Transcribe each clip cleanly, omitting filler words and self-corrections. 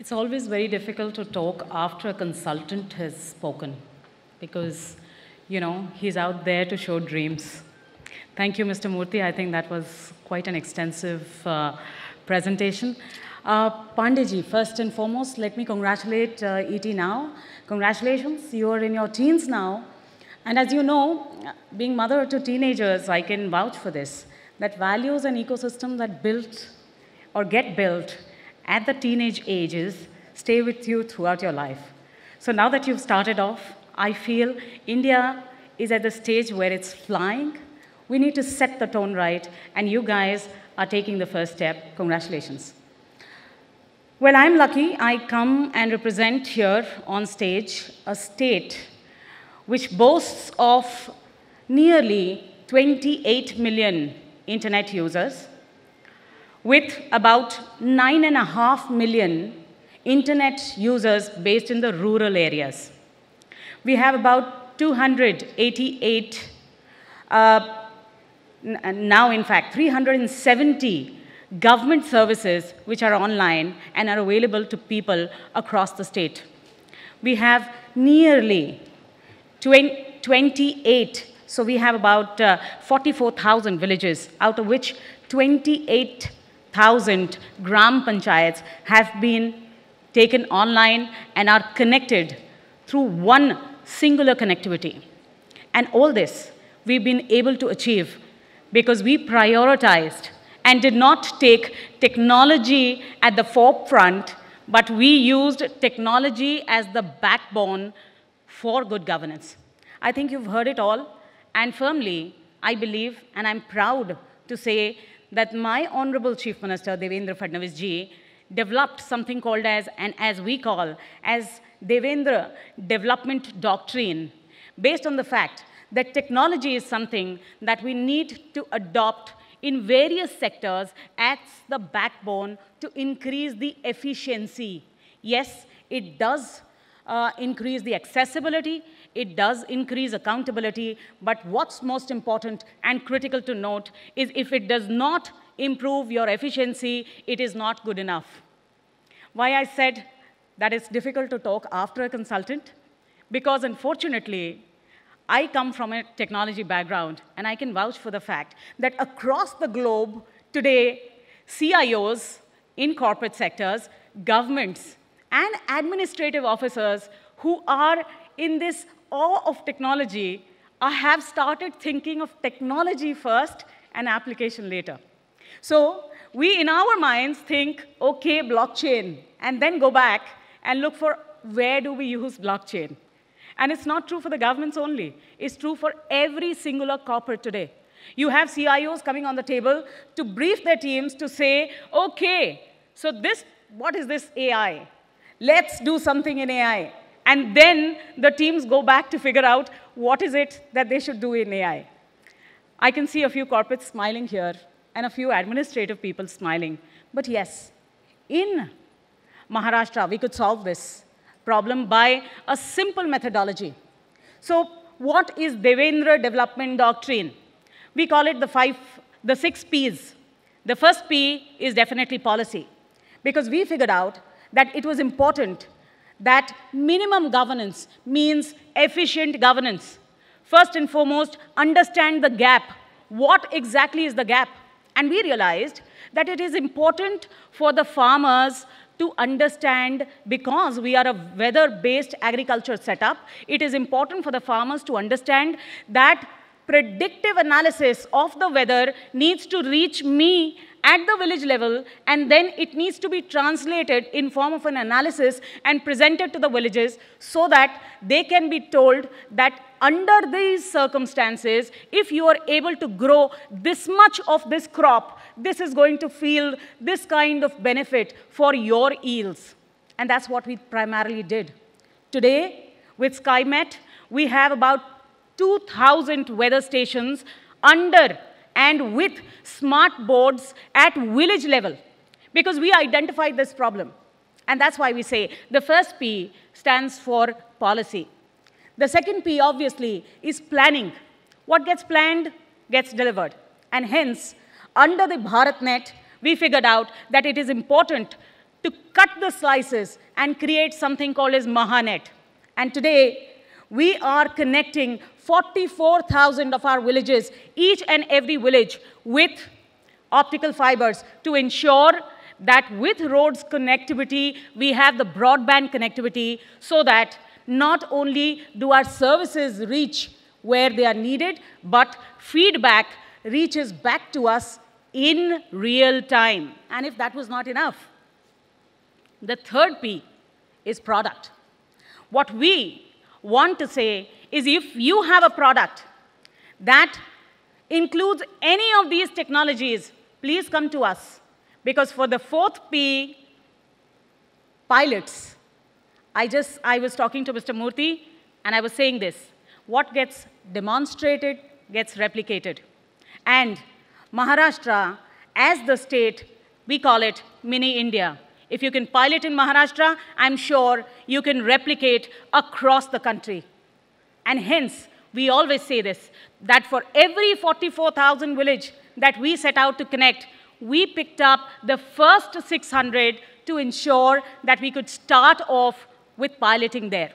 It's always very difficult to talk after a consultant has spoken because, he's out there to show dreams. Thank you, Mr. Murthy. I think that was quite an extensive presentation. Pandeyji, first and foremost, let me congratulate ET Now. Congratulations, you are in your teens now. And as you know, being mother to teenagers, I can vouch for this, that values and ecosystems that built or get built at the teenage ages stay with you throughout your life. So now that you've started off, I feel India is at the stage where it's flying. We need to set the tone right, and you guys are taking the first step. Congratulations. Well, I'm lucky. I come and represent here on stage a state which boasts of nearly 28 million internet users, with about 9.5 million internet users based in the rural areas. We have about 288, now in fact 370 government services which are online and are available to people across the state. We have nearly 28, so we have about 44,000 villages, out of which 28,000 gram panchayats have been taken online and are connected through one singular connectivity. And all this we've been able to achieve because we prioritized and did not take technology at the forefront, but we used technology as the backbone for good governance. I think you've heard it all, and firmly, I believe, and I'm proud to say that my Honorable Chief Minister, Devendra Fadnavis ji, developed something called as we call, as Devendra Development Doctrine, based on the fact that technology is something that we need to adopt in various sectors as the backbone to increase the efficiency. Yes, it does increase the accessibility, it does increase accountability, but what's most important and critical to note is if it does not improve your efficiency, it is not good enough. Why I said that it's difficult to talk after a consultant? Because unfortunately, I come from a technology background, and I can vouch for the fact that across the globe today, CIOs in corporate sectors, governments, and administrative officers who are in this awe of technology have started thinking of technology first and application later. So we, in our minds, think, OK, blockchain, and then go back and look for where do we use blockchain. And it's not true for the governments only. It's true for every singular corporate today. You have CIOs coming on the table to brief their teams to say, OK, so what is this AI? Let's do something in AI. And then the teams go back to figure out what is it that they should do in AI. I can see a few corporates smiling here and a few administrative people smiling. But yes, in Maharashtra, we could solve this problem by a simple methodology. So what is Devendra Development Doctrine? We call it the 6 Ps. The first P is definitely policy, because we figured out that it was important that minimum governance means efficient governance. First and foremost, understand the gap. What exactly is the gap? And we realized that it is important for the farmers to understand, because we are a weather-based agriculture setup, it is important for the farmers to understand that predictive analysis of the weather needs to reach me at the village level, and then it needs to be translated in form of an analysis and presented to the villages so that they can be told that under these circumstances, if you are able to grow this much of this crop, this is going to feel this kind of benefit for your yields. And that's what we primarily did. Today, with SkyMet, we have about 2,000 weather stations under and with smart boards at village level, because we identified this problem. And that's why we say the first P stands for policy. The second P, obviously, is planning. What gets planned gets delivered. And hence, under the BharatNet, we figured out that it is important to cut the slices and create something called as Mahanet. And today, we are connecting 44,000 of our villages, each and every village, with optical fibers to ensure that with roads connectivity, we have the broadband connectivity so that not only do our services reach where they are needed, but feedback reaches back to us in real time. And if that was not enough, the third P is product. What we want to say is if you have a product that includes any of these technologies, please come to us. Because for the fourth P, pilots, I was talking to Mr. Murthy, and I was saying this. What gets demonstrated gets replicated. And Maharashtra, as the state, we call it mini India. If you can pilot in Maharashtra, I'm sure you can replicate across the country. And hence, we always say this, that for every 44,000 village that we set out to connect, we picked up the first 600 to ensure that we could start off with piloting there.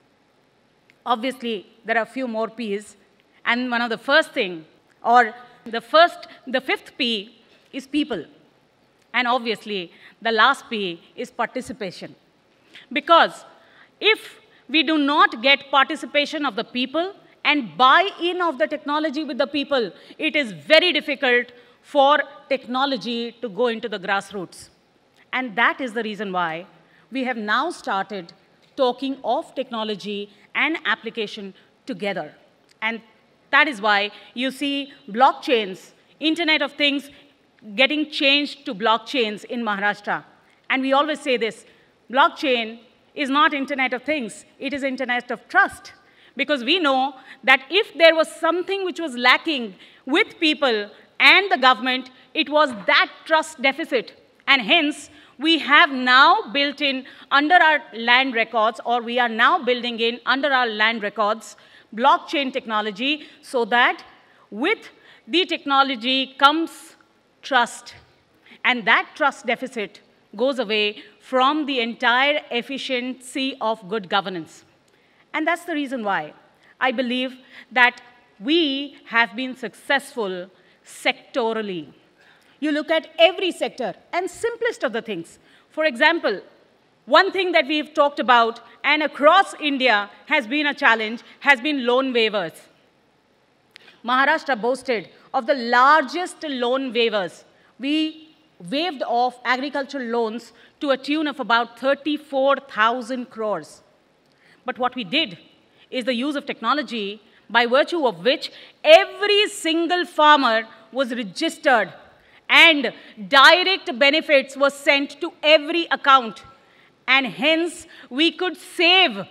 Obviously, there are a few more P's, and one of the first thing, or the fifth P is people. And obviously, the last P is participation. Because if we do not get participation of the people and buy-in of the technology with the people, it is very difficult for technology to go into the grassroots. And that is the reason why we have now started talking of technology and application together. And that is why you see blockchains, Internet of Things, getting changed to blockchains in Maharashtra. And we always say this, blockchain is not Internet of Things, it is Internet of Trust. Because we know that if there was something which was lacking with people and the government, it was that trust deficit. And hence, we have now built in under our land records, or we are now building in under our land records, blockchain technology, so that with the technology comes trust. And that trust deficit goes away from the entire efficiency of good governance. And that's the reason why I believe that we have been successful sectorally. You look at every sector, and simplest of the things. For example, one thing that we've talked about, and across India has been a challenge, has been loan waivers. Maharashtra boasted of the largest loan waivers. We waived off agricultural loans to a tune of about 34,000 crores. But what we did is the use of technology by virtue of which every single farmer was registered and direct benefits were sent to every account. And hence, we could save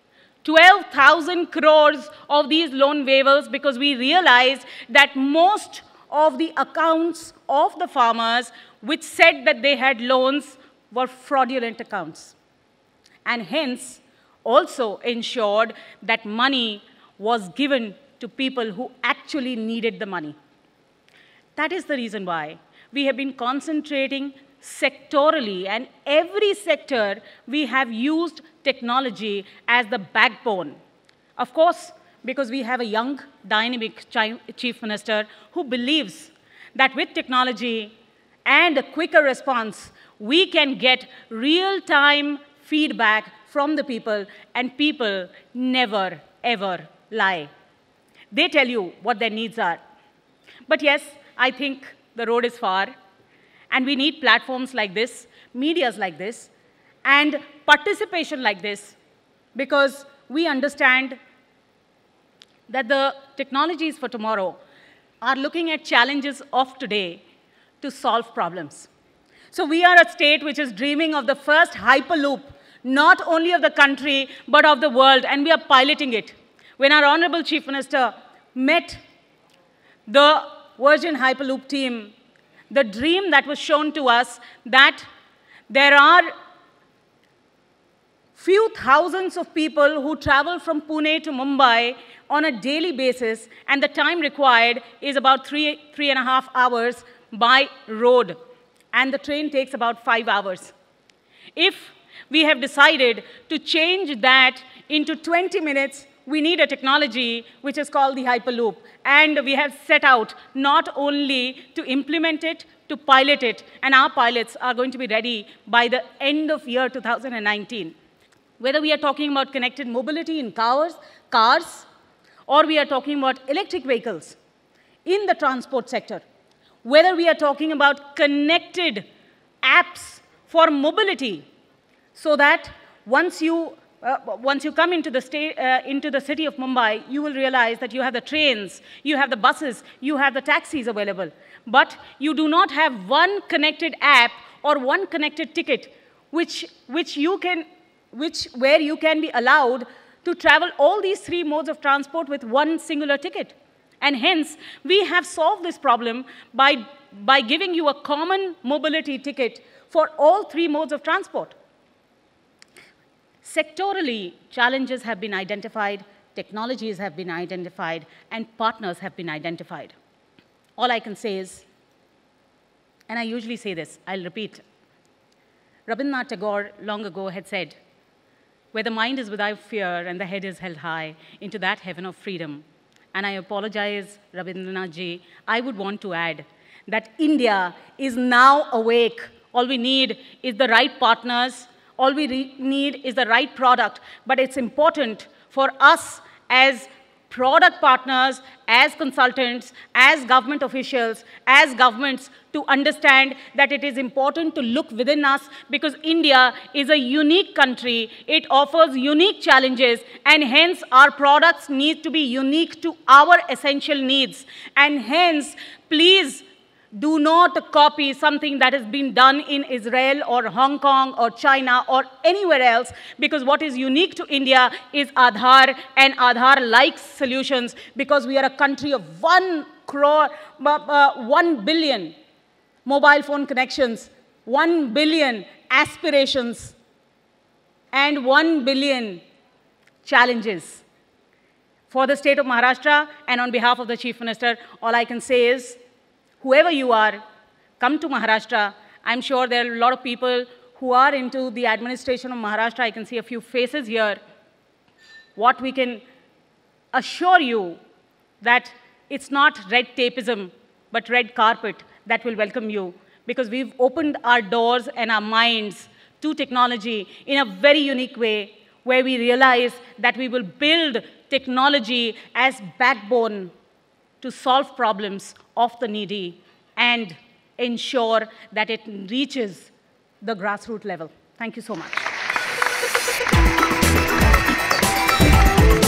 12,000 crores of these loan waivers because we realized that most of the accounts of the farmers which said that they had loans were fraudulent accounts. And hence, also ensured that money was given to people who actually needed the money. That is the reason why we have been concentrating sectorally, and every sector we have used technology as the backbone. Of course, because we have a young, dynamic Chief Minister who believes that with technology and a quicker response, we can get real-time feedback from the people, and people never, ever lie. They tell you what their needs are. But yes, I think the road is far, and we need platforms like this, medias like this, and participation like this, because we understand that the technologies for tomorrow are looking at challenges of today to solve problems. So we are a state which is dreaming of the first hyperloop, not only of the country, but of the world, and we are piloting it. When our Honorable Chief Minister met the Virgin Hyperloop team, the dream that was shown to us that there are few thousands of people who travel from Pune to Mumbai on a daily basis, and the time required is about 3.5 hours by road, and the train takes about 5 hours. If we have decided to change that into 20 minutes, we need a technology which is called the Hyperloop. And we have set out not only to implement it, to pilot it, and our pilots are going to be ready by the end of year 2019. Whether we are talking about connected mobility in cars, or we are talking about electric vehicles in the transport sector, whether we are talking about connected apps for mobility, so that once you come into the city of Mumbai, you will realize that you have the trains, you have the buses, you have the taxis available. But you do not have one connected app or one connected ticket where you can be allowed to travel all these three modes of transport with one singular ticket. And hence, we have solved this problem by giving you a common mobility ticket for all three modes of transport. Sectorally, challenges have been identified, technologies have been identified, and partners have been identified. All I can say is, and I usually say this, I'll repeat, Rabindranath Tagore long ago had said, where the mind is without fear and the head is held high, into that heaven of freedom. And I apologize, Rabindranath ji, I would want to add that India is now awake. All we need is the right partners. All we need is the right product. But it's important for us as product partners, as consultants, as government officials, as governments, to understand that it is important to look within us, because India is a unique country. It offers unique challenges, and hence our products need to be unique to our essential needs. And hence, please do not copy something that has been done in Israel or Hong Kong or China or anywhere else, because what is unique to India is Aadhaar and Aadhaar-like solutions, because we are a country of 1 billion mobile phone connections, 1 billion aspirations, and 1 billion challenges. For the state of Maharashtra, and on behalf of the Chief Minister, all I can say is, whoever you are, come to Maharashtra. I'm sure there are a lot of people who are into the administration of Maharashtra. I can see a few faces here. What we can assure you that it's not red tapeism, but red carpet that will welcome you, because we've opened our doors and our minds to technology in a very unique way, where we realize that we will build technology as backbone to solve problems of the needy and ensure that it reaches the grassroots level. Thank you so much.